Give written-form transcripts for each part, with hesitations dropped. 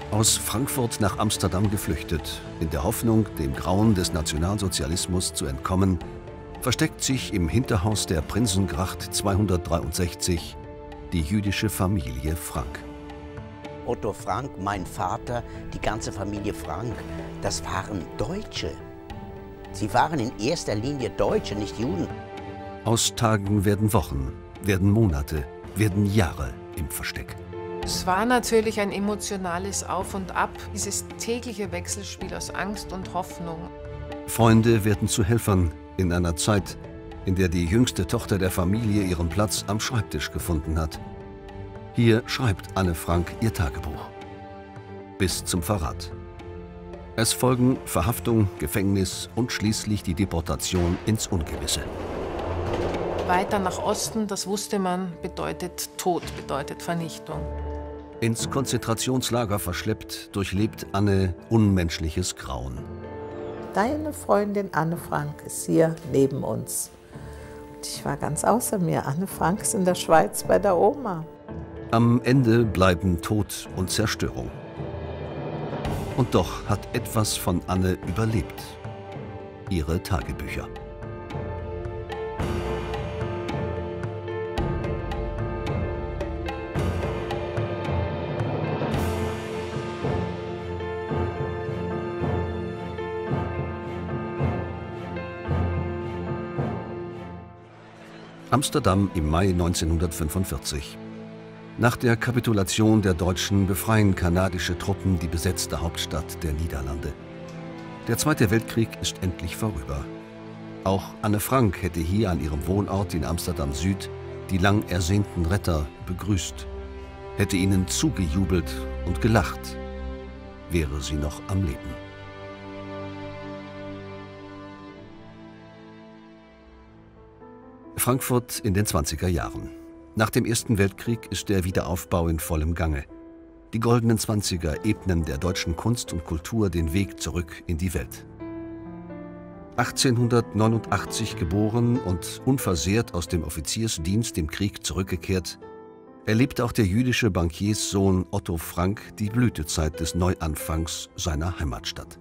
Aus Frankfurt nach Amsterdam geflüchtet, in der Hoffnung, dem Grauen des Nationalsozialismus zu entkommen, versteckt sich im Hinterhaus der Prinsengracht 263 die jüdische Familie Frank. Otto Frank, mein Vater, die ganze Familie Frank, das waren Deutsche. Sie waren in erster Linie Deutsche, nicht Juden. Aus Tagen werden Wochen, werden Monate, werden Jahre im Versteck. Es war natürlich ein emotionales Auf und Ab, dieses tägliche Wechselspiel aus Angst und Hoffnung. Freunde werden zu Helfern in einer Zeit, in der die jüngste Tochter der Familie ihren Platz am Schreibtisch gefunden hat. Hier schreibt Anne Frank ihr Tagebuch. Bis zum Verrat. Es folgen Verhaftung, Gefängnis und schließlich die Deportation ins Ungewisse. Weiter nach Osten, das wusste man, bedeutet Tod, bedeutet Vernichtung. Ins Konzentrationslager verschleppt, durchlebt Anne unmenschliches Grauen. Deine Freundin Anne Frank ist hier neben uns. Und ich war ganz außer mir. Anne Frank ist in der Schweiz bei der Oma. Am Ende bleiben Tod und Zerstörung. Und doch hat etwas von Anne überlebt. Ihre Tagebücher. Amsterdam im Mai 1945. Nach der Kapitulation der Deutschen befreien kanadische Truppen die besetzte Hauptstadt der Niederlande. Der Zweite Weltkrieg ist endlich vorüber. Auch Anne Frank hätte hier an ihrem Wohnort in Amsterdam Süd die lang ersehnten Retter begrüßt, hätte ihnen zugejubelt und gelacht, wäre sie noch am Leben. Frankfurt in den 20er Jahren. Nach dem Ersten Weltkrieg ist der Wiederaufbau in vollem Gange. Die goldenen 20er ebnen der deutschen Kunst und Kultur den Weg zurück in die Welt. 1889 geboren und unversehrt aus dem Offiziersdienst im Krieg zurückgekehrt, erlebt auch der jüdische Bankierssohn Otto Frank die Blütezeit des Neuanfangs seiner Heimatstadt.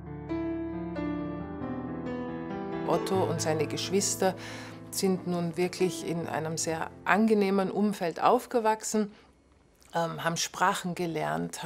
Otto und seine Geschwister sind nun wirklich in einem sehr angenehmen Umfeld aufgewachsen, haben Sprachen gelernt,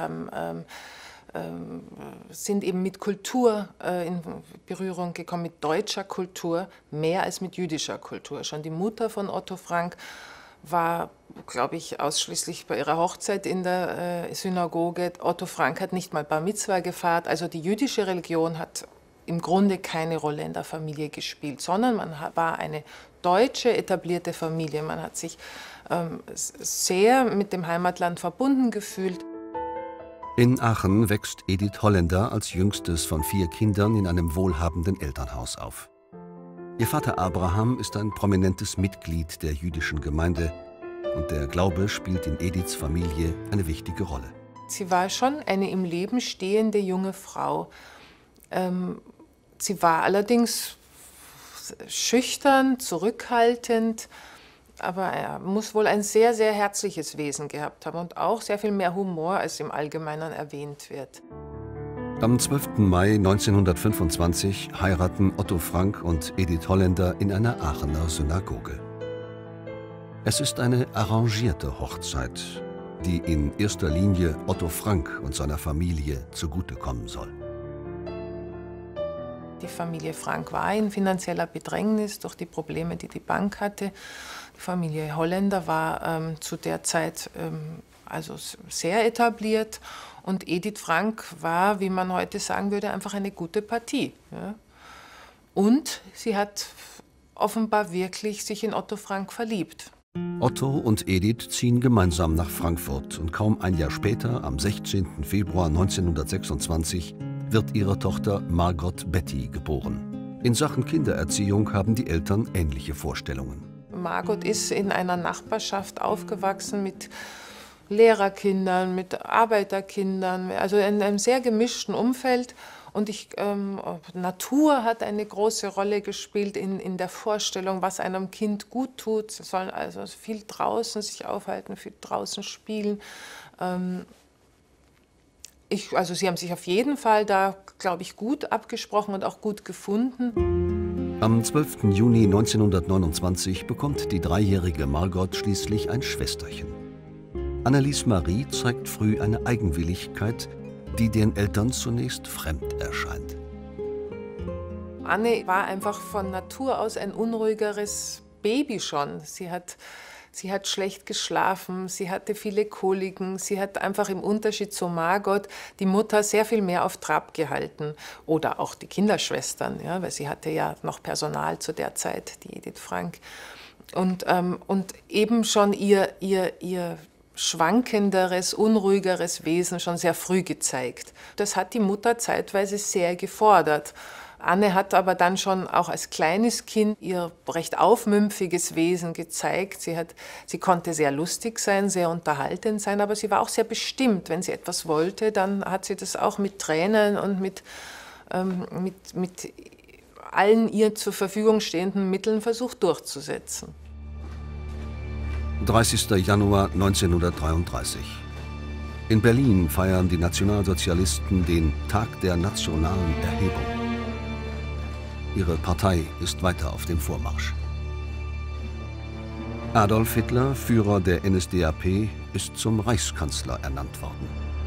sind eben mit Kultur in Berührung gekommen, mit deutscher Kultur, mehr als mit jüdischer Kultur. Schon die Mutter von Otto Frank war, glaube ich, ausschließlich bei ihrer Hochzeit in der Synagoge. Otto Frank hat nicht mal Bar Mitzwa gefeiert, also die jüdische Religion hat im Grunde keine Rolle in der Familie gespielt, sondern man war eine deutsche etablierte Familie. Man hat sich sehr mit dem Heimatland verbunden gefühlt. In Aachen wächst Edith Holländer als jüngstes von 4 Kindern in einem wohlhabenden Elternhaus auf. Ihr Vater Abraham ist ein prominentes Mitglied der jüdischen Gemeinde und der Glaube spielt in Ediths Familie eine wichtige Rolle. Sie war schon eine im Leben stehende junge Frau. Sie war allerdings schüchtern, zurückhaltend, aber er muss wohl ein sehr, sehr herzliches Wesen gehabt haben und auch sehr viel mehr Humor, als im Allgemeinen erwähnt wird. Am 12. Mai 1925 heiraten Otto Frank und Edith Holländer in einer Aachener Synagoge. Es ist eine arrangierte Hochzeit, die in erster Linie Otto Frank und seiner Familie zugutekommen soll. Die Familie Frank war in finanzieller Bedrängnis durch die Probleme, die die Bank hatte. Die Familie Holländer war zu der Zeit also sehr etabliert und Edith Frank war, wie man heute sagen würde, einfach eine gute Partie. Ja. Und sie hat offenbar wirklich sich in Otto Frank verliebt. Otto und Edith ziehen gemeinsam nach Frankfurt und kaum ein Jahr später, am 16. Februar 1926, wird ihre Tochter Margot Betty geboren. In Sachen Kindererziehung haben die Eltern ähnliche Vorstellungen. Margot ist in einer Nachbarschaft aufgewachsen mit Lehrerkindern, mit Arbeiterkindern, also in einem sehr gemischten Umfeld. Und Natur hat eine große Rolle gespielt in der Vorstellung, was einem Kind gut tut. Sie sollen also viel draußen sich aufhalten, viel draußen spielen. Also sie haben sich auf jeden Fall da, glaube ich, gut abgesprochen und auch gut gefunden. Am 12. Juni 1929 bekommt die 3-jährige Margot schließlich ein Schwesterchen. Annelies Marie zeigt früh eine Eigenwilligkeit, die den Eltern zunächst fremd erscheint. Anne war einfach von Natur aus ein unruhigeres Baby schon. Sie hat schlecht geschlafen, sie hatte viele Koliken, sie hat einfach im Unterschied zu Margot die Mutter sehr viel mehr auf Trab gehalten. Oder auch die Kinderschwestern, ja, weil sie hatte ja noch Personal zu der Zeit, die Edith Frank. Und eben schon ihr schwankenderes, unruhigeres Wesen schon sehr früh gezeigt. Das hat die Mutter zeitweise sehr gefordert. Anne hat aber dann schon auch als kleines Kind ihr recht aufmümpfiges Wesen gezeigt. Sie konnte sehr lustig sein, sehr unterhaltend sein, aber sie war auch sehr bestimmt. Wenn sie etwas wollte, dann hat sie das auch mit Tränen und mit allen ihr zur Verfügung stehenden Mitteln versucht durchzusetzen. 30. Januar 1933. In Berlin feiern die Nationalsozialisten den Tag der nationalen Erhebung. Ihre Partei ist weiter auf dem Vormarsch. Adolf Hitler, Führer der NSDAP, ist zum Reichskanzler ernannt worden.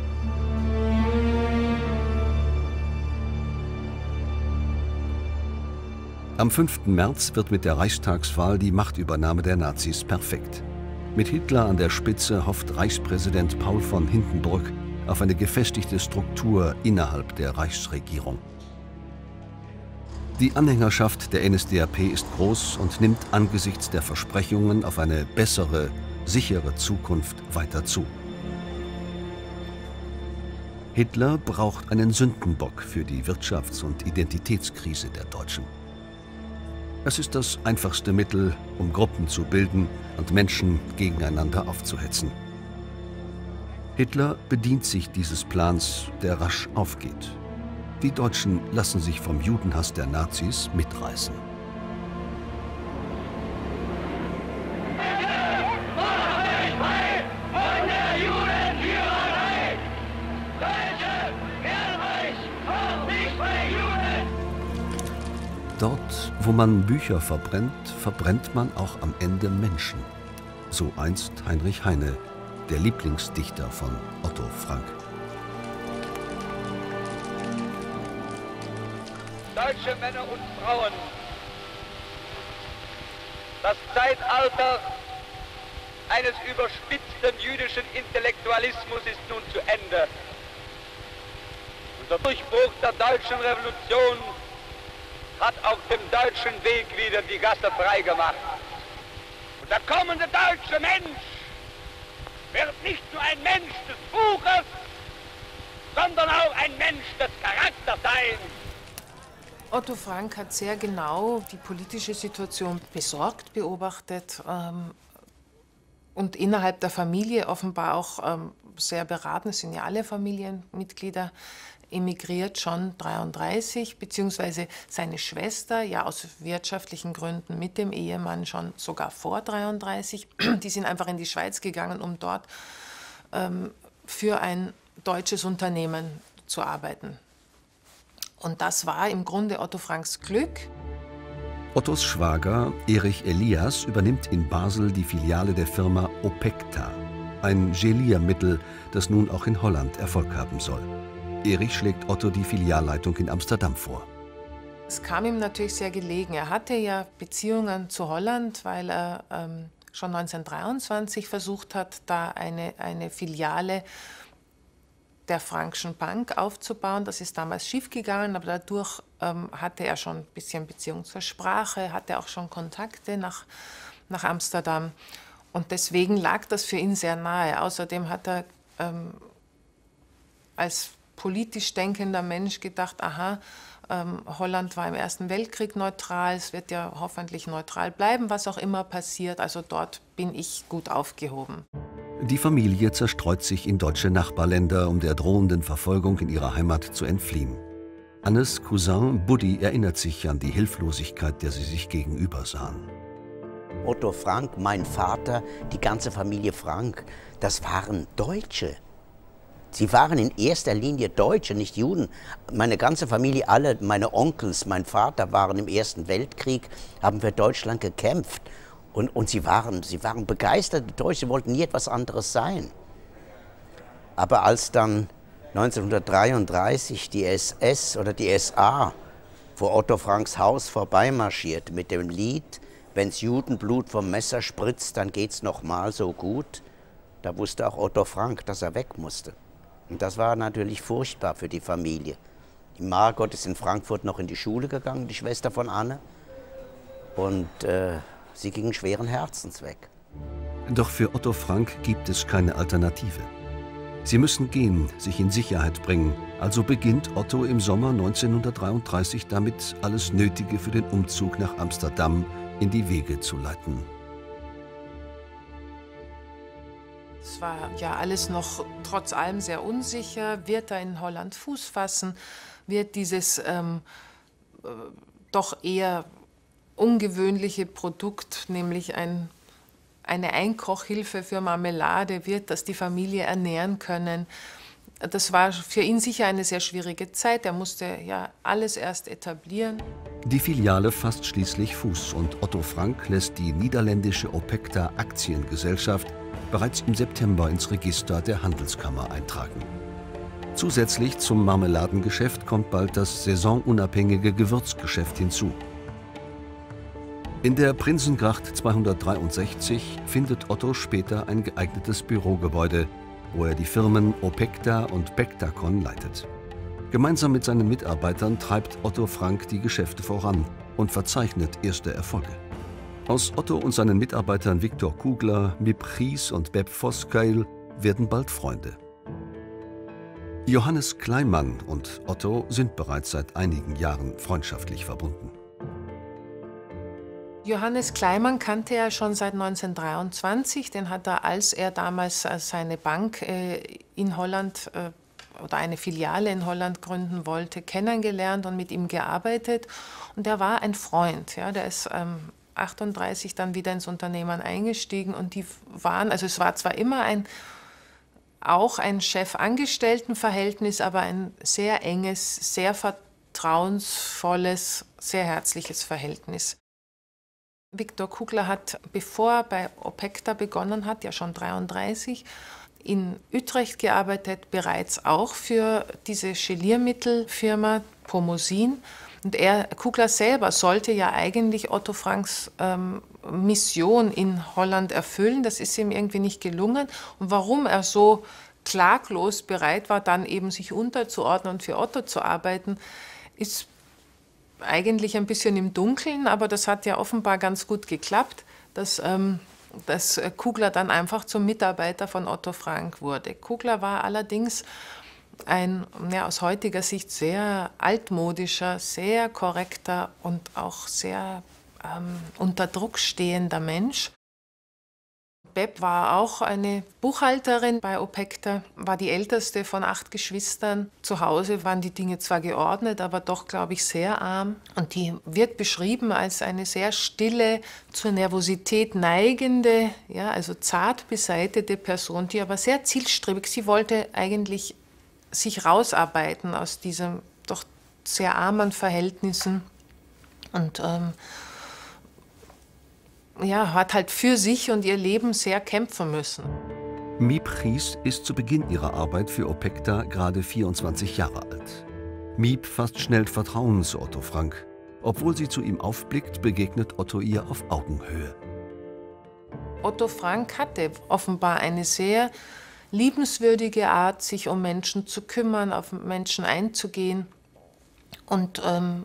Am 5. März wird mit der Reichstagswahl die Machtübernahme der Nazis perfekt. Mit Hitler an der Spitze hofft Reichspräsident Paul von Hindenburg auf eine gefestigte Struktur innerhalb der Reichsregierung. Die Anhängerschaft der NSDAP ist groß und nimmt angesichts der Versprechungen auf eine bessere, sichere Zukunft weiter zu. Hitler braucht einen Sündenbock für die Wirtschafts- und Identitätskrise der Deutschen. Es ist das einfachste Mittel, um Gruppen zu bilden und Menschen gegeneinander aufzuhetzen. Hitler bedient sich dieses Plans, der rasch aufgeht. Die Deutschen lassen sich vom Judenhass der Nazis mitreißen. Dort, wo man Bücher verbrennt, verbrennt man auch am Ende Menschen. So einst Heinrich Heine, der Lieblingsdichter von Otto Frank. Deutsche Männer und Frauen, das Zeitalter eines überspitzten jüdischen Intellektualismus ist nun zu Ende. Unser Durchbruch der deutschen Revolution hat auf dem deutschen Weg wieder die Gasse freigemacht. Und der kommende deutsche Mensch wird nicht nur ein Mensch des Buches, sondern auch ein Mensch des Charakters sein. Otto Frank hat sehr genau die politische Situation besorgt beobachtet und innerhalb der Familie offenbar auch sehr beraten, es sind ja alle Familienmitglieder, emigriert schon 1933, beziehungsweise seine Schwester, ja aus wirtschaftlichen Gründen mit dem Ehemann schon sogar vor 1933. Die sind einfach in die Schweiz gegangen, um dort für ein deutsches Unternehmen zu arbeiten. Und das war im Grunde Otto Franks Glück. Ottos Schwager Erich Elias übernimmt in Basel die Filiale der Firma Opekta, ein Geliermittel, das nun auch in Holland Erfolg haben soll. Erich schlägt Otto die Filialleitung in Amsterdam vor. Es kam ihm natürlich sehr gelegen. Er hatte ja Beziehungen zu Holland, weil er schon 1923 versucht hat, da eine Filiale der Frankschen Bank aufzubauen. Das ist damals schiefgegangen, aber dadurch hatte er schon ein bisschen Beziehung zur Sprache, hatte auch schon Kontakte nach Amsterdam. Und deswegen lag das für ihn sehr nahe. Außerdem hat er als politisch denkender Mensch gedacht, aha, Holland war im Ersten Weltkrieg neutral, es wird ja hoffentlich neutral bleiben, was auch immer passiert. Also dort bin ich gut aufgehoben. Die Familie zerstreut sich in deutsche Nachbarländer, um der drohenden Verfolgung in ihrer Heimat zu entfliehen. Annes Cousin Buddy erinnert sich an die Hilflosigkeit, der sie sich gegenüber sahen. Otto Frank, mein Vater, die ganze Familie Frank, das waren Deutsche. Sie waren in erster Linie Deutsche, nicht Juden. Meine ganze Familie, alle meine Onkels, mein Vater waren im Ersten Weltkrieg, haben für Deutschland gekämpft. Und sie waren begeisterte Deutsche, sie wollten nie etwas anderes sein. Aber als dann 1933 die SS oder die SA vor Otto Franks Haus vorbeimarschiert mit dem Lied "Wenn's Judenblut vom Messer spritzt, dann geht's noch mal so gut", da wusste auch Otto Frank, dass er weg musste. Und das war natürlich furchtbar für die Familie. Die Margot ist in Frankfurt noch in die Schule gegangen, die Schwester von Anne. Und sie ging schweren Herzens weg. Doch für Otto Frank gibt es keine Alternative. Sie müssen gehen, sich in Sicherheit bringen. Also beginnt Otto im Sommer 1933 damit, alles Nötige für den Umzug nach Amsterdam in die Wege zu leiten. Es war ja alles noch trotz allem sehr unsicher. Wird er in Holland Fuß fassen? Wird dieses doch eher ungewöhnliche Produkt, nämlich eine Einkochhilfe für Marmelade, wird das die Familie ernähren können? Das war für ihn sicher eine sehr schwierige Zeit. Er musste ja alles erst etablieren. Die Filiale fasst schließlich Fuß und Otto Frank lässt die niederländische Opekta Aktiengesellschaft bereits im September ins Register der Handelskammer eintragen. Zusätzlich zum Marmeladengeschäft kommt bald das saisonunabhängige Gewürzgeschäft hinzu. In der Prinzengracht 263 findet Otto später ein geeignetes Bürogebäude, wo er die Firmen Opekta und Bektacon leitet. Gemeinsam mit seinen Mitarbeitern treibt Otto Frank die Geschäfte voran und verzeichnet erste Erfolge. Aus Otto und seinen Mitarbeitern Victor Kugler, Miep Gies und Beb Voskuil werden bald Freunde. Johannes Kleinmann und Otto sind bereits seit einigen Jahren freundschaftlich verbunden. Johannes Kleinmann kannte er schon seit 1923. Den hat er, als er damals seine Bank in Holland oder eine Filiale in Holland gründen wollte, kennengelernt und mit ihm gearbeitet. Und er war ein Freund. Ja, der ist 1938 dann wieder ins Unternehmen eingestiegen und die waren, also es war zwar immer auch ein Chef-Angestellten-Verhältnis, aber ein sehr enges, sehr vertrauensvolles, sehr herzliches Verhältnis. Victor Kugler hat, bevor er bei Opekta begonnen hat, ja schon 1933, in Utrecht gearbeitet, bereits auch für diese Geliermittelfirma Pomosin. Und Kugler selber sollte ja eigentlich Otto Franks Mission in Holland erfüllen. Das ist ihm irgendwie nicht gelungen. Und warum er so klaglos bereit war, dann eben sich unterzuordnen und für Otto zu arbeiten, ist eigentlich ein bisschen im Dunkeln. Aber das hat ja offenbar ganz gut geklappt, dass Kugler dann einfach zum Mitarbeiter von Otto Frank wurde. Kugler war allerdings ein aus heutiger Sicht sehr altmodischer, sehr korrekter und auch sehr unter Druck stehender Mensch. Beb war auch eine Buchhalterin bei Opekta, war die älteste von 8 Geschwistern. Zu Hause waren die Dinge zwar geordnet, aber doch, glaube ich, sehr arm. Und die wird beschrieben als eine sehr stille, zur Nervosität neigende, ja, also zart beseitete Person, die aber sehr zielstrebig, sie wollte eigentlich sich rausarbeiten aus diesen doch sehr armen Verhältnissen und hat halt für sich und ihr Leben sehr kämpfen müssen. Miep Gies ist zu Beginn ihrer Arbeit für Opekta gerade 24 Jahre alt. Miep fasst schnell Vertrauen zu Otto Frank. Obwohl sie zu ihm aufblickt, begegnet Otto ihr auf Augenhöhe. Otto Frank hatte offenbar eine sehr liebenswürdige Art, sich um Menschen zu kümmern, auf Menschen einzugehen und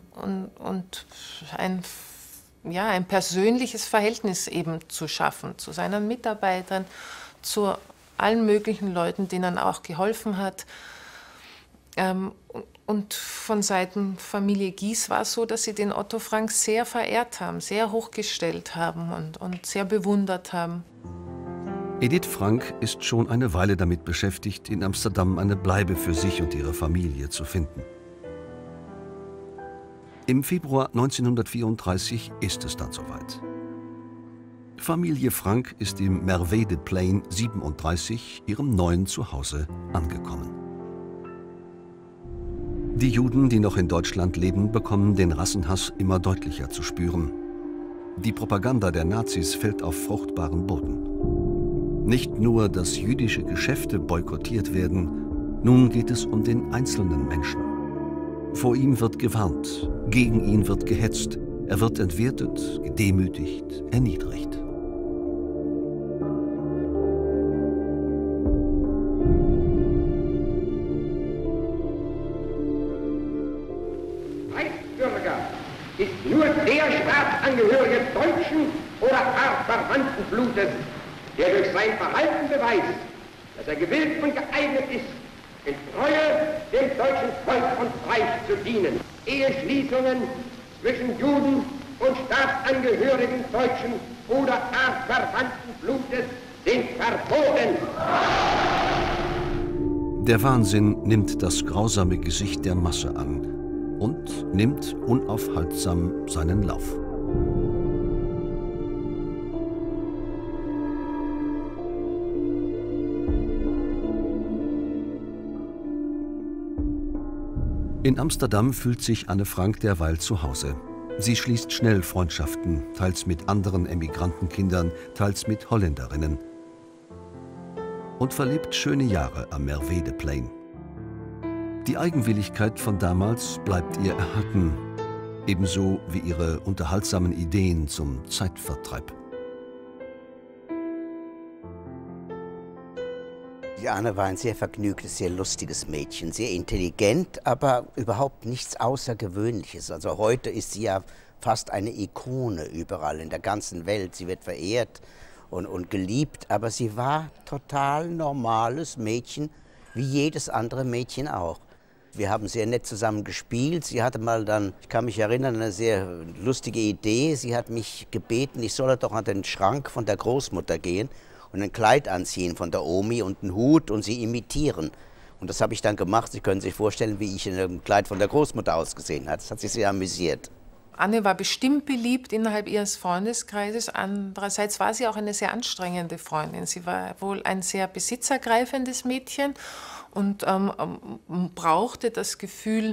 ein persönliches Verhältnis eben zu schaffen zu seinen Mitarbeitern, zu allen möglichen Leuten, denen er auch geholfen hat. Und von Seiten Familie Gies war es so, dass sie den Otto Frank sehr verehrt haben, sehr hochgestellt haben und sehr bewundert haben. Edith Frank ist schon eine Weile damit beschäftigt, in Amsterdam eine Bleibe für sich und ihre Familie zu finden. Im Februar 1934 ist es dann soweit. Familie Frank ist im Merveille-des-Plaines 37, ihrem neuen Zuhause, angekommen. Die Juden, die noch in Deutschland leben, bekommen den Rassenhass immer deutlicher zu spüren. Die Propaganda der Nazis fällt auf fruchtbaren Boden. Nicht nur, dass jüdische Geschäfte boykottiert werden, nun geht es um den einzelnen Menschen. Vor ihm wird gewarnt, gegen ihn wird gehetzt, er wird entwertet, gedemütigt, erniedrigt. Ist nur der Staatsangehörige deutschen oder artverwandten Blutes, der durch sein Verhalten beweist, dass er gewillt und geeignet ist, in Treue dem deutschen Volk und Reich zu dienen. Eheschließungen zwischen Juden und Staatsangehörigen deutschen oder artverwandten Blutes sind verboten. Der Wahnsinn nimmt das grausame Gesicht der Masse an und nimmt unaufhaltsam seinen Lauf. In Amsterdam fühlt sich Anne Frank derweil zu Hause. Sie schließt schnell Freundschaften, teils mit anderen Emigrantenkindern, teils mit Holländerinnen. Und verlebt schöne Jahre am Merveille-des-Plaines. Die Eigenwilligkeit von damals bleibt ihr erhalten, ebenso wie ihre unterhaltsamen Ideen zum Zeitvertreib. Die Anne war ein sehr vergnügtes, sehr lustiges Mädchen, sehr intelligent, aber überhaupt nichts Außergewöhnliches. Also heute ist sie ja fast eine Ikone überall in der ganzen Welt. Sie wird verehrt und geliebt, aber sie war total normales Mädchen, wie jedes andere Mädchen auch. Wir haben sehr nett zusammen gespielt. Sie hatte mal dann, ich kann mich erinnern, eine sehr lustige Idee. Sie hat mich gebeten, ich solle doch an den Schrank von der Großmutter gehen und ein Kleid anziehen von der Omi und einen Hut und sie imitieren. Und das habe ich dann gemacht. Sie können sich vorstellen, wie ich in einem Kleid von der Großmutter ausgesehen habe. Das hat sich sehr amüsiert. Anne war bestimmt beliebt innerhalb ihres Freundeskreises. Andererseits war sie auch eine sehr anstrengende Freundin. Sie war wohl ein sehr besitzergreifendes Mädchen und brauchte das Gefühl,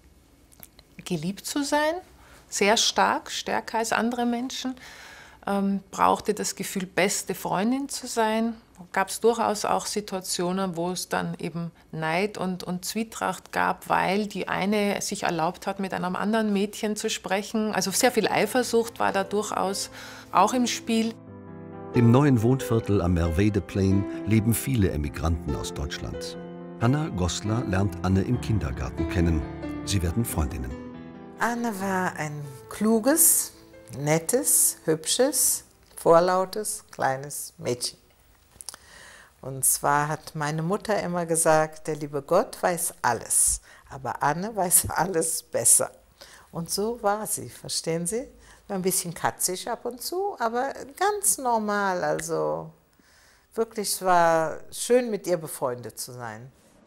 geliebt zu sein, sehr stark, stärker als andere Menschen. Brauchte das Gefühl, beste Freundin zu sein. Gab es durchaus auch Situationen, wo es dann eben Neid und Zwietracht gab, weil die eine sich erlaubt hat, mit einem anderen Mädchen zu sprechen. Also sehr viel Eifersucht war da durchaus auch im Spiel. Im neuen Wohnviertel am Merveille-des-Plaines leben viele Emigranten aus Deutschland. Hanna Goslar lernt Anne im Kindergarten kennen. Sie werden Freundinnen. Anne war ein kluges, nettes, hübsches, vorlautes, kleines Mädchen. Und zwar hat meine Mutter immer gesagt, der liebe Gott weiß alles, aber Anne weiß alles besser. Und so war sie, verstehen Sie? War ein bisschen katzig ab und zu, aber ganz normal. Also wirklich, es war schön, mit ihr befreundet zu sein.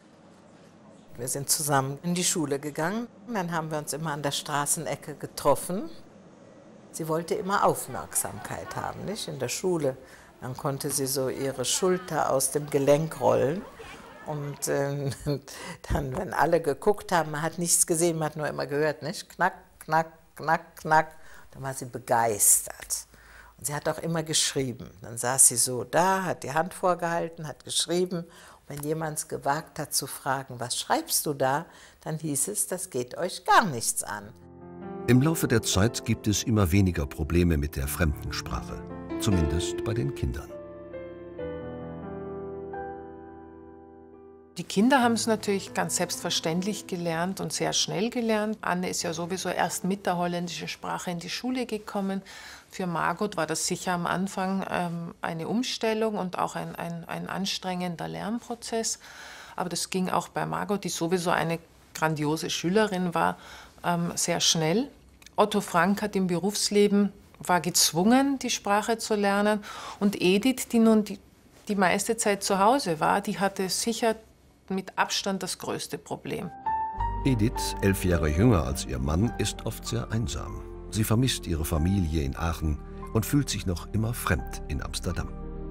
Wir sind zusammen in die Schule gegangen, dann haben wir uns immer an der Straßenecke getroffen. Sie wollte immer Aufmerksamkeit haben, nicht? In der Schule. Dann konnte sie so ihre Schulter aus dem Gelenk rollen. Und dann, wenn alle geguckt haben, man hat nichts gesehen, man hat nur immer gehört, nicht? Knack, knack, knack, knack. Dann war sie begeistert. Und sie hat auch immer geschrieben. Dann saß sie so da, hat die Hand vorgehalten, hat geschrieben. Und wenn jemand es gewagt hat zu fragen, was schreibst du da, dann hieß es, das geht euch gar nichts an. Im Laufe der Zeit gibt es immer weniger Probleme mit der Fremdensprache, zumindest bei den Kindern. Die Kinder haben es natürlich ganz selbstverständlich gelernt und sehr schnell gelernt. Anne ist ja sowieso erst mit der holländischen Sprache in die Schule gekommen. Für Margot war das sicher am Anfang eine Umstellung und auch ein anstrengender Lernprozess. Aber das ging auch bei Margot, die sowieso eine grandiose Schülerin war, sehr schnell. Otto Frank hat im Berufsleben, war gezwungen, die Sprache zu lernen. Und Edith, die nun die meiste Zeit zu Hause war, die hatte sicher mit Abstand das größte Problem. Edith, 11 Jahre jünger als ihr Mann, ist oft sehr einsam. Sie vermisst ihre Familie in Aachen und fühlt sich noch immer fremd in Amsterdam.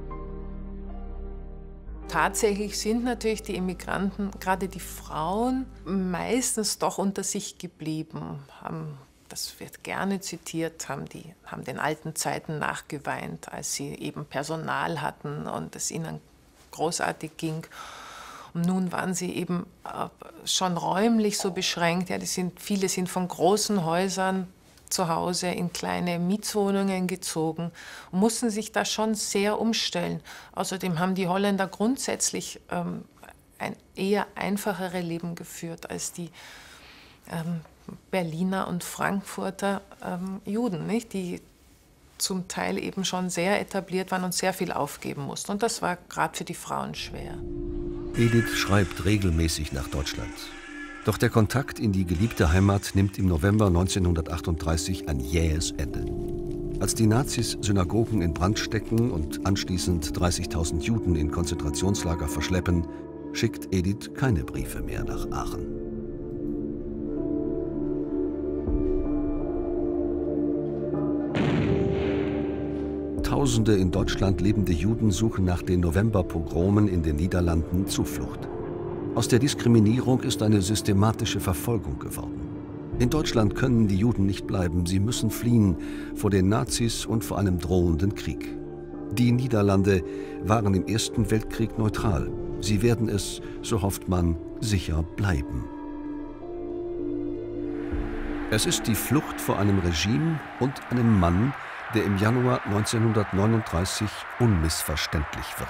Tatsächlich sind natürlich die Immigranten, gerade die Frauen, meistens doch unter sich geblieben, das wird gerne zitiert, haben den alten Zeiten nachgeweint, als sie eben Personal hatten und es ihnen großartig ging. Und nun waren sie eben schon räumlich so beschränkt. Ja, viele sind von großen Häusern zu Hause in kleine Mietswohnungen gezogen und mussten sich da schon sehr umstellen. Außerdem haben die Holländer grundsätzlich ein eher einfacheres Leben geführt als die Berliner und Frankfurter Juden, nicht? Die zum Teil eben schon sehr etabliert waren und sehr viel aufgeben mussten. Und das war gerade für die Frauen schwer. Edith schreibt regelmäßig nach Deutschland. Doch der Kontakt in die geliebte Heimat nimmt im November 1938 ein jähes Ende. Als die Nazis Synagogen in Brand stecken und anschließend 30.000 Juden in Konzentrationslager verschleppen, schickt Edith keine Briefe mehr nach Aachen. Tausende in Deutschland lebende Juden suchen nach den Novemberpogromen in den Niederlanden Zuflucht. Aus der Diskriminierung ist eine systematische Verfolgung geworden. In Deutschland können die Juden nicht bleiben, sie müssen fliehen vor den Nazis und vor einem drohenden Krieg. Die Niederlande waren im Ersten Weltkrieg neutral. Sie werden es, so hofft man, sicher bleiben. Es ist die Flucht vor einem Regime und einem Mann, der im Januar 1939 unmissverständlich wird.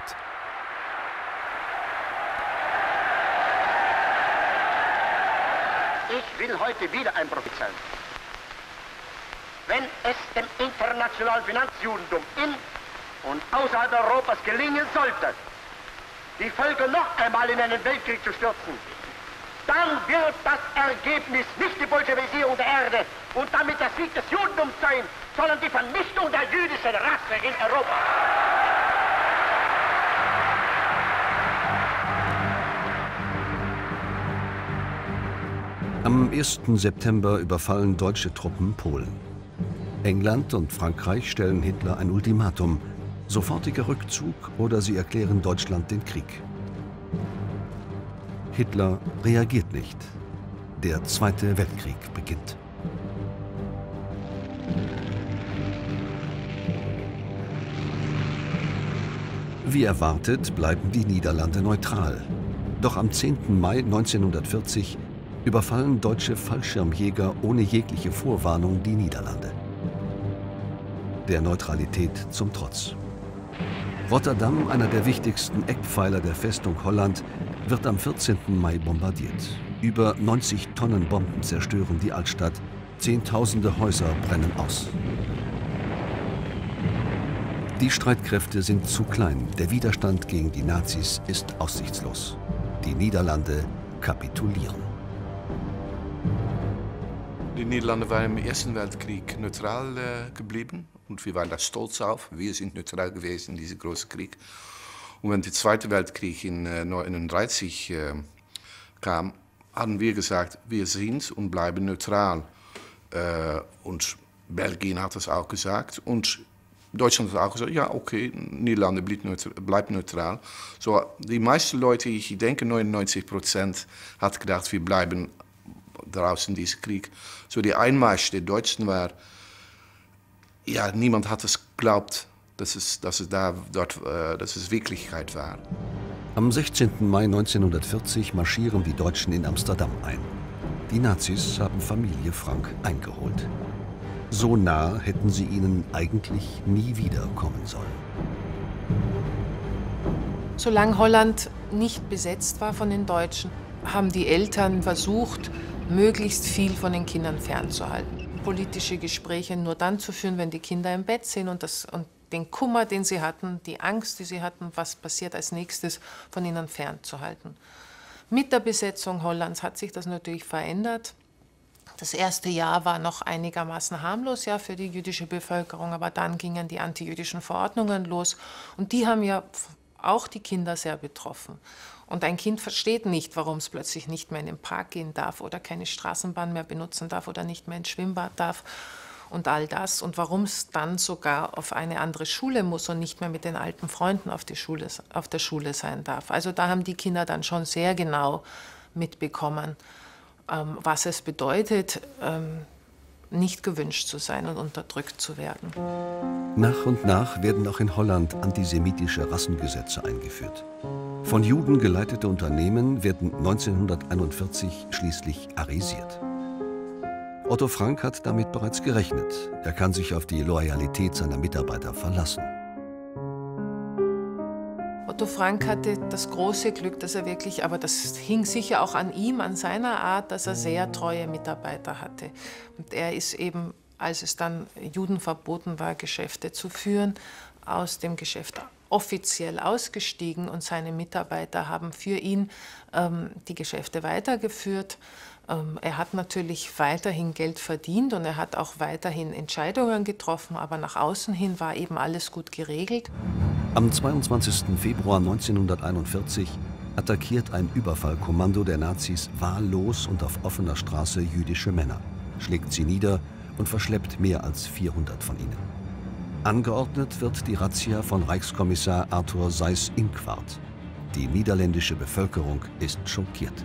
Ich will heute wieder ein Prophet sein. Wenn es dem internationalen Finanzjudentum in und außerhalb Europas gelingen sollte, die Völker noch einmal in einen Weltkrieg zu stürzen, dann wird das Ergebnis nicht die Bolschewisierung der Erde und damit der Sieg des Judentums sein, sondern die Vernichtung der jüdischen Rasse in Europa. Am 1. September überfallen deutsche Truppen Polen. England und Frankreich stellen Hitler ein Ultimatum: sofortiger Rückzug oder sie erklären Deutschland den Krieg. Hitler reagiert nicht. Der Zweite Weltkrieg beginnt. Wie erwartet bleiben die Niederlande neutral. Doch am 10. Mai 1940 überfallen deutsche Fallschirmjäger ohne jegliche Vorwarnung die Niederlande. Der Neutralität zum Trotz. Rotterdam, einer der wichtigsten Eckpfeiler der Festung Holland, wird am 14. Mai bombardiert. Über 90 Tonnen Bomben zerstören die Altstadt. Zehntausende Häuser brennen aus. Die Streitkräfte sind zu klein. Der Widerstand gegen die Nazis ist aussichtslos. Die Niederlande kapitulieren. Die Niederlande waren im Ersten Weltkrieg neutral geblieben und wir waren da stolz auf. Wir sind neutral gewesen in diesem großen Krieg. Und wenn der Zweite Weltkrieg in 1939 kam, haben wir gesagt, wir sind und bleiben neutral. Und Belgien hat das auch gesagt und Deutschland hat auch gesagt, ja okay, Niederlande bleibt neutral. So, die meisten Leute, ich denke 99%, hat gedacht, wir bleiben draußen in diesem Krieg. So die Einmarsch der Deutschen war, ja, niemand hat es geglaubt, dass es Wirklichkeit war. Am 16. Mai 1940 marschieren die Deutschen in Amsterdam ein. Die Nazis haben Familie Frank eingeholt. So nah hätten sie ihnen eigentlich nie wieder kommen sollen. Solange Holland nicht besetzt war von den Deutschen, haben die Eltern versucht, möglichst viel von den Kindern fernzuhalten. Politische Gespräche nur dann zu führen, wenn die Kinder im Bett sind und den Kummer, den sie hatten, die Angst, die sie hatten, was passiert als nächstes, von ihnen fernzuhalten. Mit der Besetzung Hollands hat sich das natürlich verändert. Das erste Jahr war noch einigermaßen harmlos, ja, für die jüdische Bevölkerung, aber dann gingen die antijüdischen Verordnungen los und die haben ja auch die Kinder sehr betroffen. Und ein Kind versteht nicht, warum es plötzlich nicht mehr in den Park gehen darf oder keine Straßenbahn mehr benutzen darf oder nicht mehr ins Schwimmbad darf. und all das und warum es dann sogar auf eine andere Schule muss und nicht mehr mit den alten Freunden auf der Schule sein darf. Also da haben die Kinder dann schon sehr genau mitbekommen, was es bedeutet, nicht gewünscht zu sein und unterdrückt zu werden. Nach und nach werden auch in Holland antisemitische Rassengesetze eingeführt. Von Juden geleitete Unternehmen werden 1941 schließlich arisiert. Otto Frank hat damit bereits gerechnet. Er kann sich auf die Loyalität seiner Mitarbeiter verlassen. Otto Frank hatte das große Glück, dass er wirklich, aber das hing sicher auch an ihm, an seiner Art, dass er sehr treue Mitarbeiter hatte. Und er ist eben, als es dann Juden verboten war, Geschäfte zu führen, aus dem Geschäft offiziell ausgestiegen und seine Mitarbeiter haben für ihn die Geschäfte weitergeführt. Er hat natürlich weiterhin Geld verdient und er hat auch weiterhin Entscheidungen getroffen, aber nach außen hin war eben alles gut geregelt. Am 22. Februar 1941 attackiert ein Überfallkommando der Nazis wahllos und auf offener Straße jüdische Männer, schlägt sie nieder und verschleppt mehr als 400 von ihnen. Angeordnet wird die Razzia von Reichskommissar Arthur Seyß-Inquart. Die niederländische Bevölkerung ist schockiert.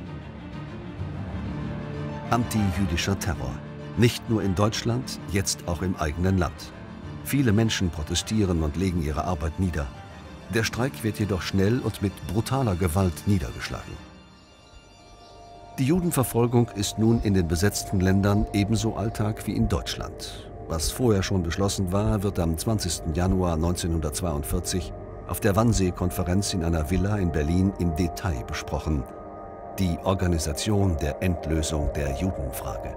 Antijüdischer Terror. Nicht nur in Deutschland, jetzt auch im eigenen Land. Viele Menschen protestieren und legen ihre Arbeit nieder. Der Streik wird jedoch schnell und mit brutaler Gewalt niedergeschlagen. Die Judenverfolgung ist nun in den besetzten Ländern ebenso Alltag wie in Deutschland. Was vorher schon beschlossen war, wird am 20. Januar 1942 auf der Wannsee-Konferenz in einer Villa in Berlin im Detail besprochen. Die Organisation der Endlösung der Judenfrage.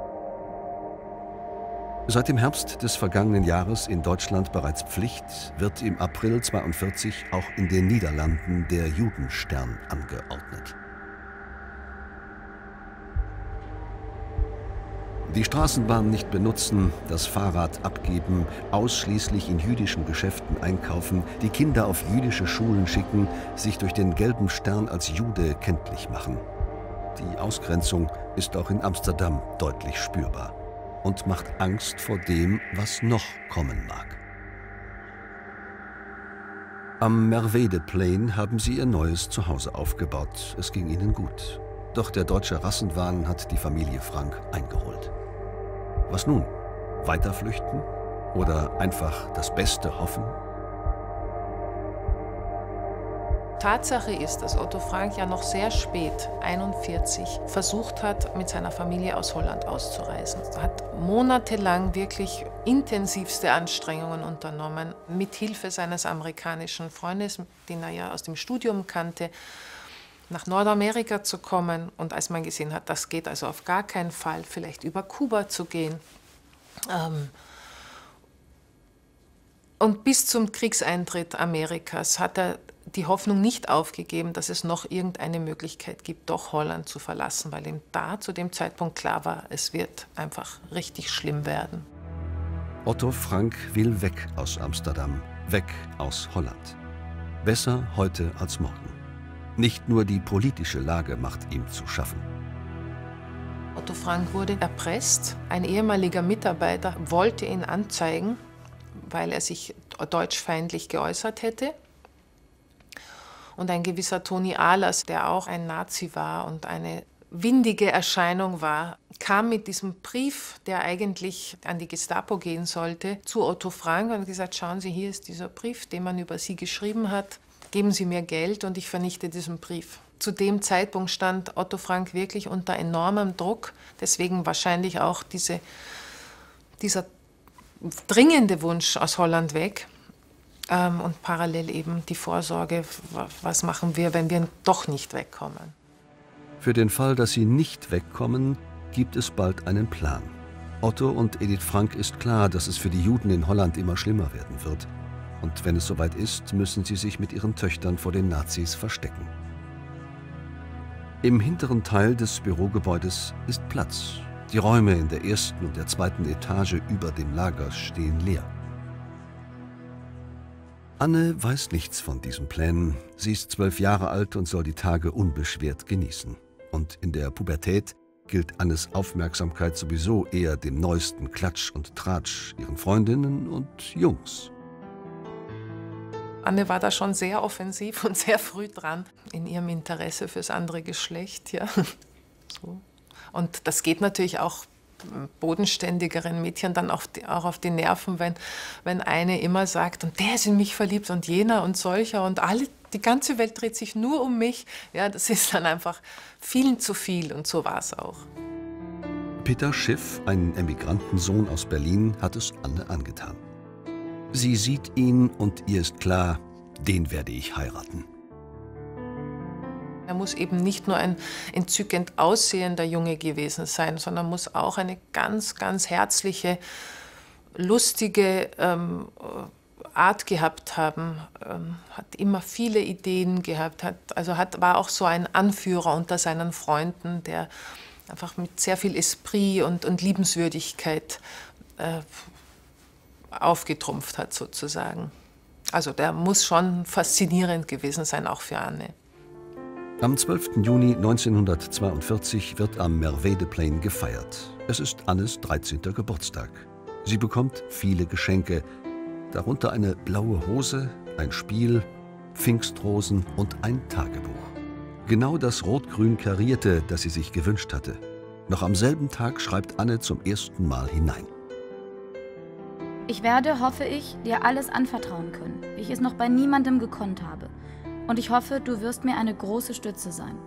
Seit dem Herbst des vergangenen Jahres in Deutschland bereits Pflicht, wird im April 1942 auch in den Niederlanden der Judenstern angeordnet. Die Straßenbahn nicht benutzen, das Fahrrad abgeben, ausschließlich in jüdischen Geschäften einkaufen, die Kinder auf jüdische Schulen schicken, sich durch den gelben Stern als Jude kenntlich machen. Die Ausgrenzung ist auch in Amsterdam deutlich spürbar und macht Angst vor dem, was noch kommen mag. Am Merwede-Plain haben sie ihr neues Zuhause aufgebaut. Es ging ihnen gut. Doch der deutsche Rassenwahn hat die Familie Frank eingeholt. Was nun? Weiter flüchten? Oder einfach das Beste hoffen? Tatsache ist, dass Otto Frank ja noch sehr spät, 1941, versucht hat, mit seiner Familie aus Holland auszureisen. Er hat monatelang wirklich intensivste Anstrengungen unternommen, mit Hilfe seines amerikanischen Freundes, den er ja aus dem Studium kannte, nach Nordamerika zu kommen. Und als man gesehen hat, das geht also auf gar keinen Fall, vielleicht über Kuba zu gehen. Und bis zum Kriegseintritt Amerikas hat er die Hoffnung nicht aufgegeben, dass es noch irgendeine Möglichkeit gibt, doch Holland zu verlassen, weil ihm da zu dem Zeitpunkt klar war, es wird einfach richtig schlimm werden. Otto Frank will weg aus Amsterdam, weg aus Holland. Besser heute als morgen. Nicht nur die politische Lage macht ihm zu schaffen. Otto Frank wurde erpresst. Ein ehemaliger Mitarbeiter wollte ihn anzeigen, weil er sich deutschfeindlich geäußert hätte. Und ein gewisser Toni Ahlers, der auch ein Nazi war und eine windige Erscheinung war, kam mit diesem Brief, der eigentlich an die Gestapo gehen sollte, zu Otto Frank und hat gesagt, schauen Sie, hier ist dieser Brief, den man über Sie geschrieben hat. Geben Sie mir Geld und ich vernichte diesen Brief. Zu dem Zeitpunkt stand Otto Frank wirklich unter enormem Druck, deswegen wahrscheinlich auch dieser dringende Wunsch aus Holland weg und parallel eben die Vorsorge, was machen wir, wenn wir doch nicht wegkommen. Für den Fall, dass sie nicht wegkommen, gibt es bald einen Plan. Otto und Edith Frank ist klar, dass es für die Juden in Holland immer schlimmer werden wird. Und wenn es soweit ist, müssen sie sich mit ihren Töchtern vor den Nazis verstecken. Im hinteren Teil des Bürogebäudes ist Platz. Die Räume in der ersten und der zweiten Etage über dem Lager stehen leer. Anne weiß nichts von diesen Plänen. Sie ist 12 Jahre alt und soll die Tage unbeschwert genießen. Und in der Pubertät gilt Annes Aufmerksamkeit sowieso eher dem neuesten Klatsch und Tratsch, ihren Freundinnen und Jungs. Anne war da schon sehr offensiv und sehr früh dran in ihrem Interesse fürs andere Geschlecht. Ja. So. Und das geht natürlich auch bodenständigeren Mädchen dann auch auf die Nerven, wenn eine immer sagt, und der ist in mich verliebt und jener und solcher und die ganze Welt dreht sich nur um mich. Ja, das ist dann einfach vielen zu viel und so war es auch. Peter Schiff, ein Emigrantensohn aus Berlin, hat es Anne angetan. Sie sieht ihn und ihr ist klar, den werde ich heiraten. Er muss eben nicht nur ein entzückend aussehender Junge gewesen sein, sondern muss auch eine ganz, ganz herzliche, lustige Art gehabt haben. Hat immer viele Ideen gehabt, war auch so ein Anführer unter seinen Freunden, der einfach mit sehr viel Esprit und Liebenswürdigkeit aufgetrumpft hat sozusagen. Also der muss schon faszinierend gewesen sein, auch für Anne. Am 12. Juni 1942 wird am Merveille de Plaine gefeiert. Es ist Annes 13. Geburtstag. Sie bekommt viele Geschenke, darunter eine blaue Hose, ein Spiel, Pfingstrosen und ein Tagebuch. Genau das rot-grün karierte, das sie sich gewünscht hatte. Noch am selben Tag schreibt Anne zum ersten Mal hinein. Ich werde, hoffe ich, dir alles anvertrauen können, wie ich es noch bei niemandem gekonnt habe. Und ich hoffe, du wirst mir eine große Stütze sein.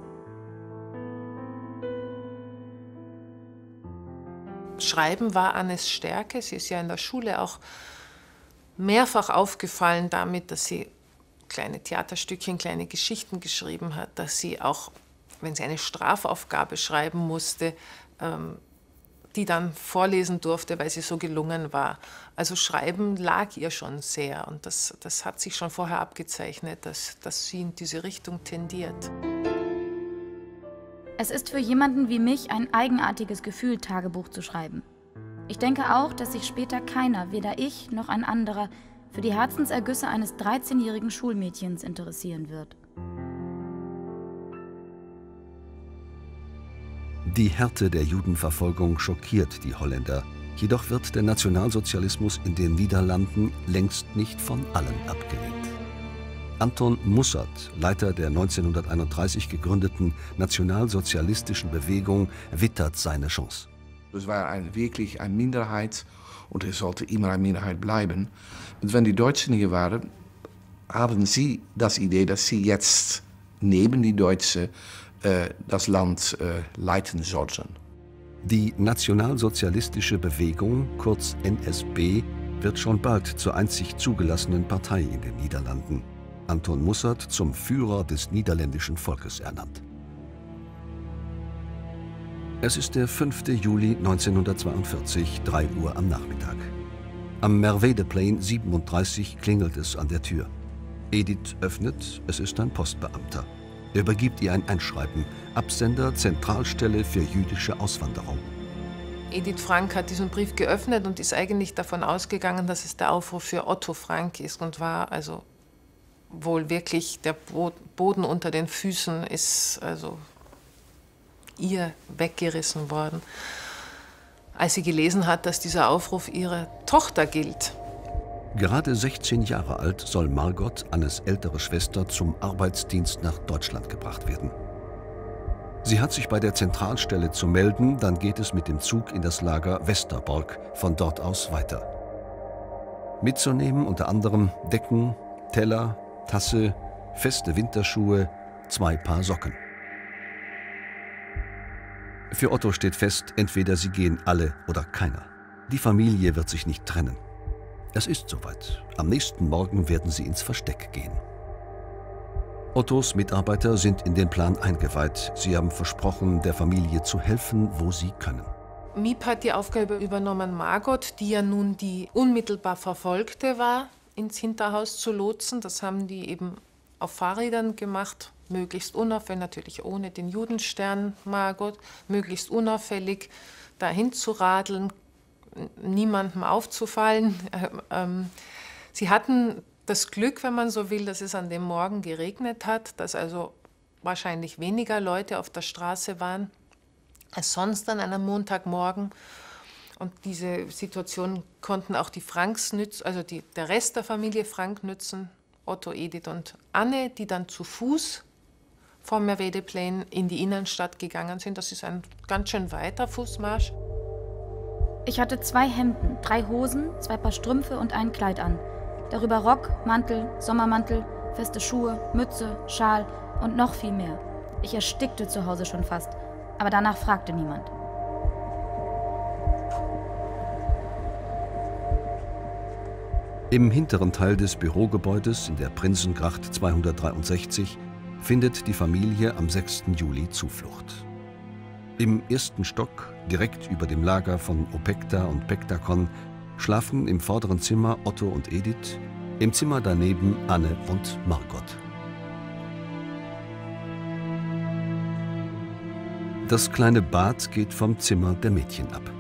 Schreiben war Annes Stärke. Sie ist ja in der Schule auch mehrfach aufgefallen damit, dass sie kleine Theaterstückchen, kleine Geschichten geschrieben hat, dass sie auch, wenn sie eine Strafaufgabe schreiben musste, die dann vorlesen durfte, weil sie so gelungen war. Also Schreiben lag ihr schon sehr und das hat sich schon vorher abgezeichnet, dass sie in diese Richtung tendiert. Es ist für jemanden wie mich ein eigenartiges Gefühl, Tagebuch zu schreiben. Ich denke auch, dass sich später keiner, weder ich noch ein anderer, für die Herzensergüsse eines 13-jährigen Schulmädchens interessieren wird. Die Härte der Judenverfolgung schockiert die Holländer. Jedoch wird der Nationalsozialismus in den Niederlanden längst nicht von allen abgelehnt. Anton Mussert, Leiter der 1931 gegründeten nationalsozialistischen Bewegung, wittert seine Chance. Es war wirklich eine Minderheit und es sollte immer eine Minderheit bleiben. Und wenn die Deutschen hier waren, haben sie das Idee, dass sie jetzt neben die Deutschen das Land leiten sollten. Die nationalsozialistische Bewegung, kurz NSB, wird schon bald zur einzig zugelassenen Partei in den Niederlanden. Anton Mussert zum Führer des niederländischen Volkes ernannt. Es ist der 5. Juli 1942, 3 Uhr am Nachmittag. Am Merveille de Plaine 37 klingelt es an der Tür. Edith öffnet, es ist ein Postbeamter. Er übergibt ihr ein Einschreiben, Absender Zentralstelle für jüdische Auswanderung. Edith Frank hat diesen Brief geöffnet und ist eigentlich davon ausgegangen, dass es der Aufruf für Otto Frank ist und war also wohl wirklich der Boden unter den Füßen ist also ihr weggerissen worden, als sie gelesen hat, dass dieser Aufruf ihrer Tochter gilt. Gerade 16 Jahre alt soll Margot, Annes ältere Schwester, zum Arbeitsdienst nach Deutschland gebracht werden. Sie hat sich bei der Zentralstelle zu melden, dann geht es mit dem Zug in das Lager Westerbork, von dort aus weiter. Mitzunehmen unter anderem Decken, Teller, Tasse, feste Winterschuhe, 2 Paar Socken. Für Otto steht fest, entweder sie gehen alle oder keiner. Die Familie wird sich nicht trennen. Es ist soweit. Am nächsten Morgen werden sie ins Versteck gehen. Ottos Mitarbeiter sind in den Plan eingeweiht. Sie haben versprochen, der Familie zu helfen, wo sie können. Miep hat die Aufgabe übernommen, Margot, die ja nun die unmittelbar Verfolgte war, ins Hinterhaus zu lotsen. Das haben die eben auf Fahrrädern gemacht, möglichst unauffällig, natürlich ohne den Judenstern, Margot, möglichst unauffällig dahin zu radeln, niemandem aufzufallen. Sie hatten das Glück, wenn man so will, dass es an dem Morgen geregnet hat, dass also wahrscheinlich weniger Leute auf der Straße waren. als sonst an einem Montagmorgen. Und diese Situation konnten auch die Franks nützen, also der Rest der Familie Frank nützen, Otto, Edith und Anne, die dann zu Fuß vom Mervedeplein in die Innenstadt gegangen sind. Das ist ein ganz schön weiter Fußmarsch. Ich hatte 2 Hemden, 3 Hosen, 2 Paar Strümpfe und ein Kleid an. Darüber Rock, Mantel, Sommermantel, feste Schuhe, Mütze, Schal und noch viel mehr. Ich erstickte zu Hause schon fast, aber danach fragte niemand. Im hinteren Teil des Bürogebäudes in der Prinzengracht 263 findet die Familie am 6. Juli Zuflucht. Im 1. Stock, direkt über dem Lager von Opekta und Pektakon, schlafen im vorderen Zimmer Otto und Edith, im Zimmer daneben Anne und Margot. Das kleine Bad geht vom Zimmer der Mädchen ab.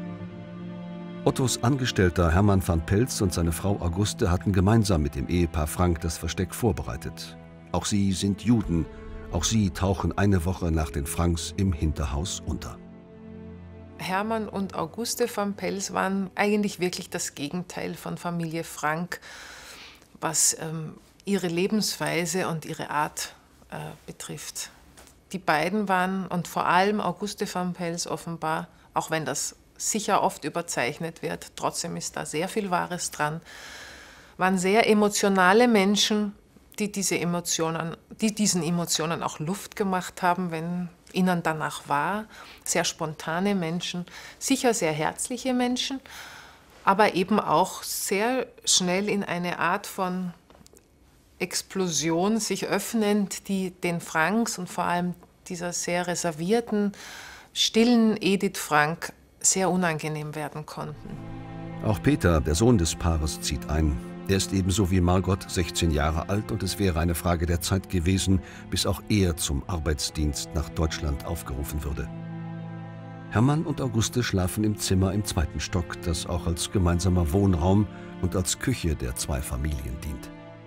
Ottos Angestellter Hermann van Pelz und seine Frau Auguste hatten gemeinsam mit dem Ehepaar Frank das Versteck vorbereitet. Auch sie sind Juden, auch sie tauchen eine Woche nach den Franks im Hinterhaus unter. Hermann und Auguste van Pelz waren eigentlich wirklich das Gegenteil von Familie Frank, was ihre Lebensweise und ihre Art betrifft. Die beiden waren, und vor allem Auguste van Pelz offenbar, auch wenn das sicher oft überzeichnet wird, trotzdem ist da sehr viel Wahres dran, waren sehr emotionale Menschen, die diesen Emotionen auch Luft gemacht haben, wenn ihnen danach war. Sehr spontane Menschen, sicher sehr herzliche Menschen, aber eben auch sehr schnell in eine Art von Explosion sich öffnend, die den Franks und vor allem dieser sehr reservierten, stillen Edith Frank sehr unangenehm werden konnten. Auch Peter, der Sohn des Paares, zieht ein. Er ist ebenso wie Margot 16 Jahre alt und es wäre eine Frage der Zeit gewesen, bis auch er zum Arbeitsdienst nach Deutschland aufgerufen würde. Hermann und Auguste schlafen im Zimmer im 2. Stock, das auch als gemeinsamer Wohnraum und als Küche der 2 Familien dient.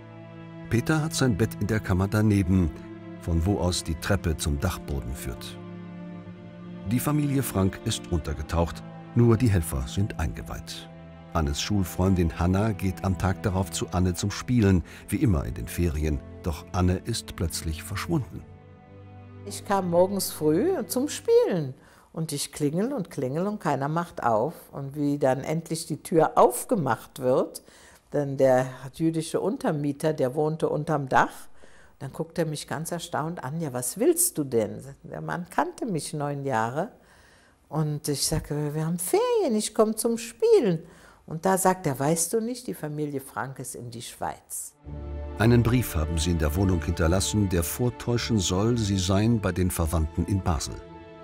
Peter hat sein Bett in der Kammer daneben, von wo aus die Treppe zum Dachboden führt. Die Familie Frank ist untergetaucht, nur die Helfer sind eingeweiht. Annes Schulfreundin Hanna geht am Tag darauf zu Anne zum Spielen, wie immer in den Ferien. Doch Anne ist plötzlich verschwunden. Ich kam morgens früh zum Spielen und ich klingel und keiner macht auf. Und wie dann endlich die Tür aufgemacht wird, denn der jüdische Untermieter, der wohnte unterm Dach, dann guckt er mich ganz erstaunt an, ja, was willst du denn? Der Mann kannte mich 9 Jahre und ich sage, wir haben Ferien, ich komme zum Spielen. Und da sagt er, weißt du nicht, die Familie Frank ist in die Schweiz. Einen Brief haben sie in der Wohnung hinterlassen, der vortäuschen soll, sie seien bei den Verwandten in Basel.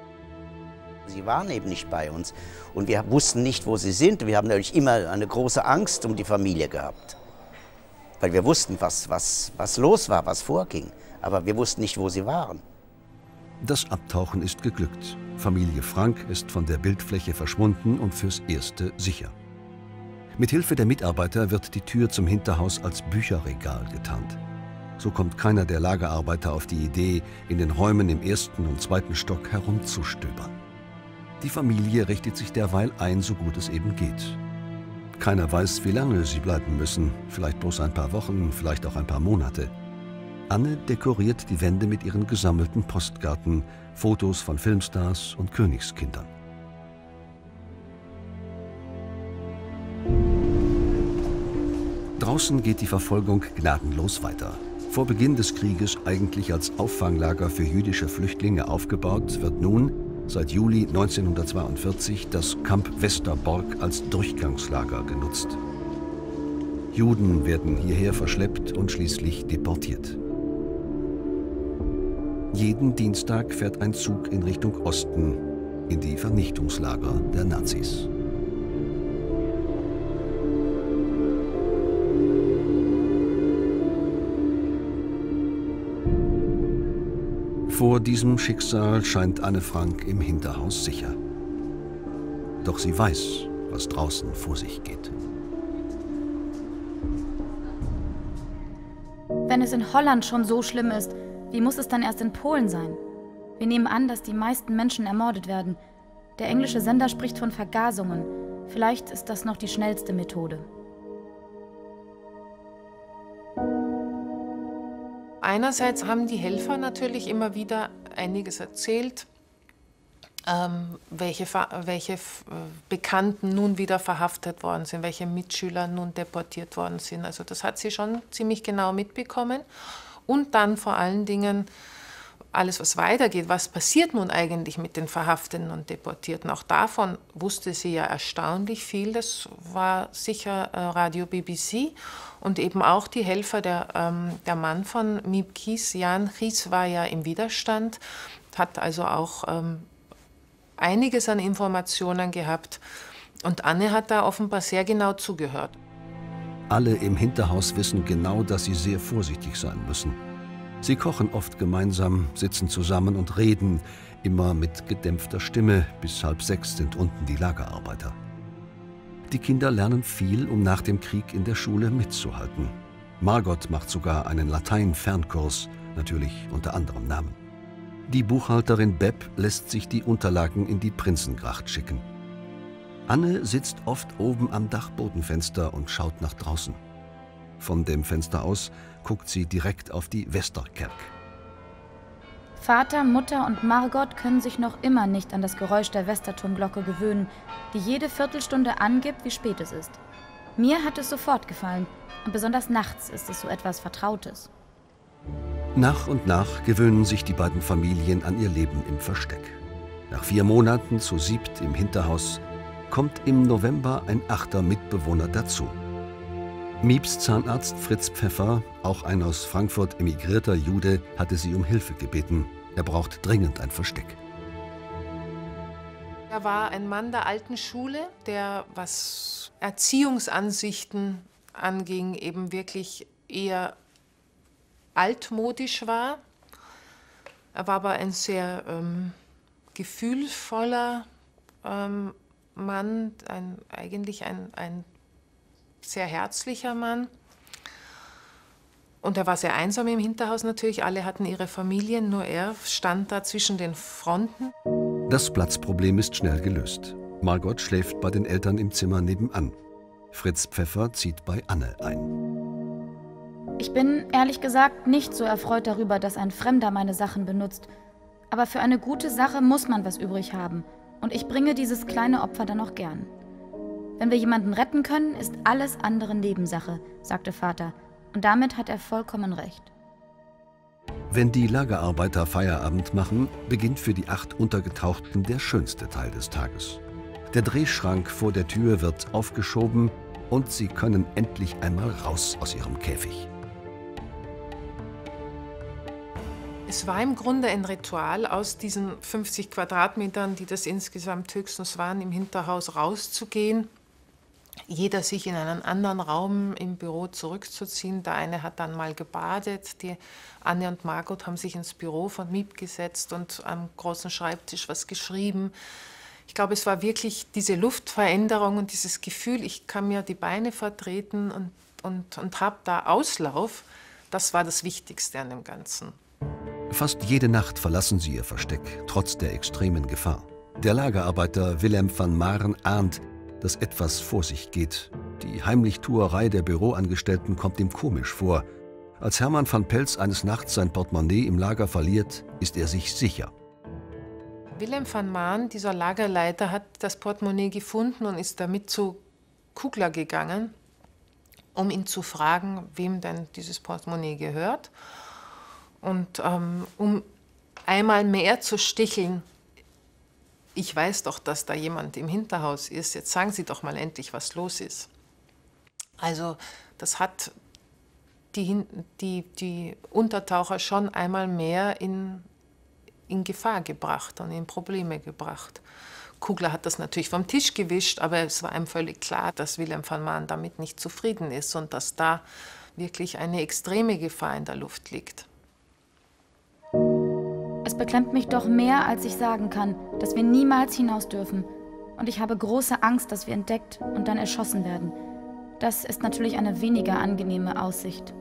Sie waren eben nicht bei uns und wir wussten nicht, wo sie sind. Wir haben natürlich immer eine große Angst um die Familie gehabt, weil wir wussten, was los war, was vorging, aber wir wussten nicht, wo sie waren. Das Abtauchen ist geglückt. Familie Frank ist von der Bildfläche verschwunden und fürs Erste sicher. Mithilfe der Mitarbeiter wird die Tür zum Hinterhaus als Bücherregal getarnt. So kommt keiner der Lagerarbeiter auf die Idee, in den Räumen im 1. und 2. Stock herumzustöbern. Die Familie richtet sich derweil ein, so gut es eben geht. Keiner weiß, wie lange sie bleiben müssen, vielleicht bloß ein paar Wochen, vielleicht auch ein paar Monate. Anne dekoriert die Wände mit ihren gesammelten Postkarten, Fotos von Filmstars und Königskindern. Draußen geht die Verfolgung gnadenlos weiter. Vor Beginn des Krieges eigentlich als Auffanglager für jüdische Flüchtlinge aufgebaut, wird nun, seit Juli 1942, das Camp Westerbork als Durchgangslager genutzt. Juden werden hierher verschleppt und schließlich deportiert. Jeden Dienstag fährt ein Zug in Richtung Osten, in die Vernichtungslager der Nazis. Vor diesem Schicksal scheint Anne Frank im Hinterhaus sicher. Doch sie weiß, was draußen vor sich geht. Wenn es in Holland schon so schlimm ist, wie muss es dann erst in Polen sein? Wir nehmen an, dass die meisten Menschen ermordet werden. Der englische Sender spricht von Vergasungen. Vielleicht ist das noch die schnellste Methode. Einerseits haben die Helfer natürlich immer wieder einiges erzählt, welche Bekannten nun wieder verhaftet worden sind, welche Mitschüler nun deportiert worden sind. Also das hat sie schon ziemlich genau mitbekommen. Und dann vor allen Dingen alles, was weitergeht, was passiert nun eigentlich mit den Verhafteten und Deportierten. Auch davon wusste sie ja erstaunlich viel. Das war sicher Radio BBC und eben auch die Helfer. Der Mann von Miep Kies, Jan Kies, war ja im Widerstand, hat also auch einiges an Informationen gehabt. Und Anne hat da offenbar sehr genau zugehört. Alle im Hinterhaus wissen genau, dass sie sehr vorsichtig sein müssen. Sie kochen oft gemeinsam, sitzen zusammen und reden, immer mit gedämpfter Stimme. Bis 5:30 sind unten die Lagerarbeiter. Die Kinder lernen viel, um nach dem Krieg in der Schule mitzuhalten. Margot macht sogar einen Latein-Fernkurs, natürlich unter anderem Namen. Die Buchhalterin Beb lässt sich die Unterlagen in die Prinzengracht schicken. Anne sitzt oft oben am Dachbodenfenster und schaut nach draußen. Von dem Fenster aus guckt sie direkt auf die Westerkerk. Vater, Mutter und Margot können sich noch immer nicht an das Geräusch der Westerturmglocke gewöhnen, die jede Viertelstunde angibt, wie spät es ist. Mir hat es sofort gefallen und besonders nachts ist es so etwas Vertrautes. Nach und nach gewöhnen sich die beiden Familien an ihr Leben im Versteck. Nach 4 Monaten zu 7 im Hinterhaus kommt im November ein 8. Mitbewohner dazu. Mieps Zahnarzt Fritz Pfeffer, auch ein aus Frankfurt emigrierter Jude, hatte sie um Hilfe gebeten. Er braucht dringend ein Versteck. Er war ein Mann der alten Schule, der, was Erziehungsansichten anging, eben wirklich eher altmodisch war. Er war aber ein sehr gefühlvoller Mann, eigentlich ein sehr herzlicher Mann. Und er war sehr einsam im Hinterhaus natürlich. Alle hatten ihre Familien, nur er stand da zwischen den Fronten. Das Platzproblem ist schnell gelöst. Margot schläft bei den Eltern im Zimmer nebenan. Fritz Pfeffer zieht bei Anne ein. Ich bin, ehrlich gesagt, nicht so erfreut darüber, dass ein Fremder meine Sachen benutzt. Aber für eine gute Sache muss man was übrig haben. Und ich bringe dieses kleine Opfer dann auch gern. Wenn wir jemanden retten können, ist alles andere Nebensache, sagte Vater. Und damit hat er vollkommen recht. Wenn die Lagerarbeiter Feierabend machen, beginnt für die 8 Untergetauchten der schönste Teil des Tages. Der Drehschrank vor der Tür wird aufgeschoben und sie können endlich einmal raus aus ihrem Käfig. Es war im Grunde ein Ritual, aus diesen 50 Quadratmetern, die das insgesamt höchstens waren, im Hinterhaus rauszugehen. Jeder sich in einen anderen Raum im Büro zurückzuziehen. Der eine hat dann mal gebadet, die Anne und Margot haben sich ins Büro von Miep gesetzt und am großen Schreibtisch was geschrieben. Ich glaube, es war wirklich diese Luftveränderung und dieses Gefühl, ich kann mir die Beine vertreten und habe da Auslauf. Das war das Wichtigste an dem Ganzen. Fast jede Nacht verlassen sie ihr Versteck, trotz der extremen Gefahr. Der Lagerarbeiter Willem van Maren ahnt, dass etwas vor sich geht. Die Heimlichtuerei der Büroangestellten kommt ihm komisch vor. Als Hermann van Pelz eines Nachts sein Portemonnaie im Lager verliert, ist er sich sicher. Willem van Maren, dieser Lagerleiter, hat das Portemonnaie gefunden und ist damit zu Kugler gegangen, um ihn zu fragen, wem denn dieses Portemonnaie gehört. Und um einmal mehr zu sticheln, ich weiß doch, dass da jemand im Hinterhaus ist, jetzt sagen Sie doch mal endlich, was los ist. Also das hat die Untertaucher schon einmal mehr in Gefahr gebracht und in Probleme gebracht. Kugler hat das natürlich vom Tisch gewischt, aber es war ihm völlig klar, dass Willem van Maren damit nicht zufrieden ist und dass da wirklich eine extreme Gefahr in der Luft liegt. Es beklemmt mich doch mehr, als ich sagen kann, dass wir niemals hinaus dürfen. Und ich habe große Angst, dass wir entdeckt und dann erschossen werden. Das ist natürlich eine weniger angenehme Aussicht.